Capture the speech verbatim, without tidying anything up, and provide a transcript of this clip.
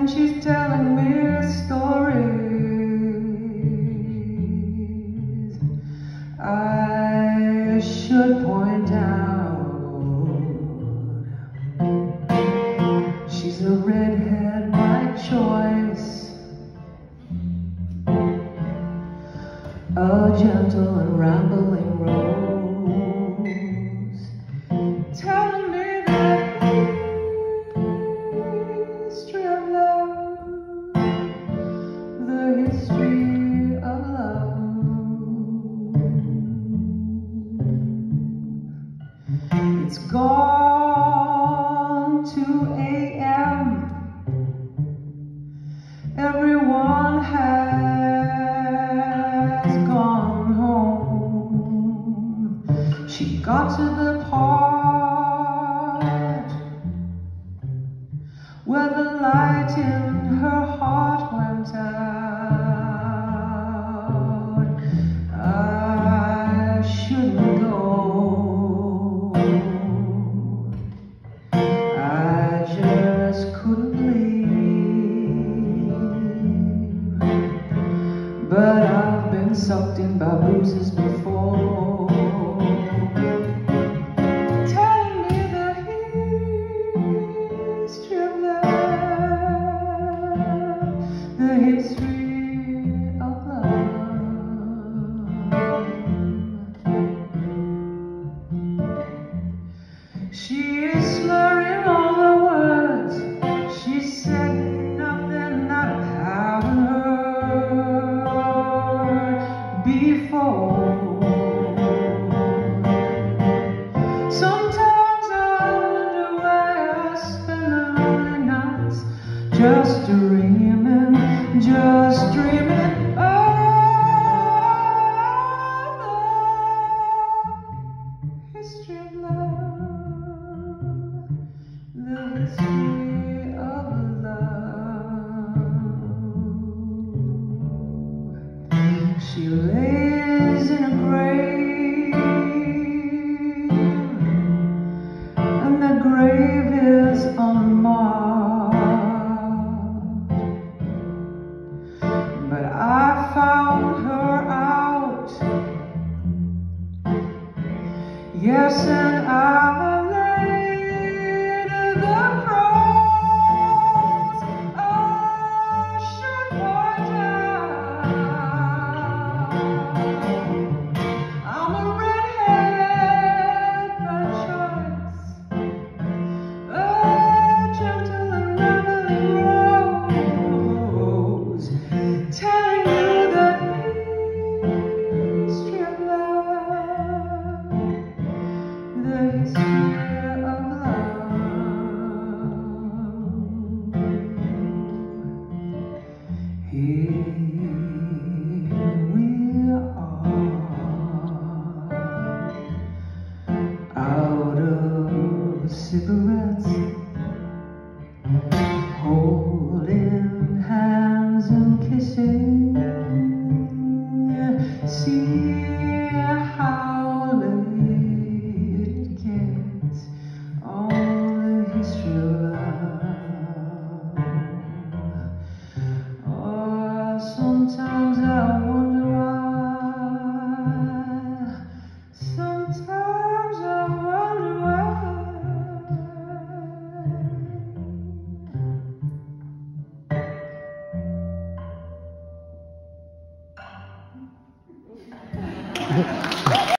she's telling me stories, I should point out she's a redhead by choice, a gentle and rambling rose, telling me the history of love, the history of love. It's gone two A M Everyone has gone home. She got to the part where the light in her heart went out. I shouldn't go, I just couldn't leave, but I've been sucked in by bruises before, telling me the history of love, the history of love. She is slurring all the words. She said nothing that I haven't heard before. Sometimes I wonder where I spend the lonely nights, just dreaming, just dreaming of the history of love, the history of love. She lays in a grave, and the grave is unmarked, but I found her out, yes, and I laid the cross. I should point out I'm a redhead by choice, a gentle and rambling rose, telling you the history of love, the history of love. Here we are, out of cigarettes, holding hands and kissing. See how late it gets on the history of love. Oh, sometimes I wonder why. Sometimes I wonder why.